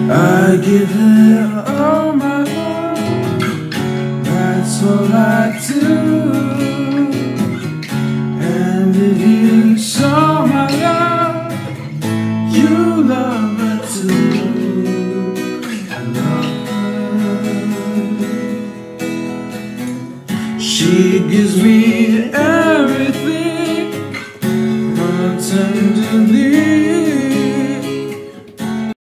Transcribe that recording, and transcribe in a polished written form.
I give her all my love, that's all I do. And if you saw my love, you love her too. I love her. She gives me everything, more tenderly.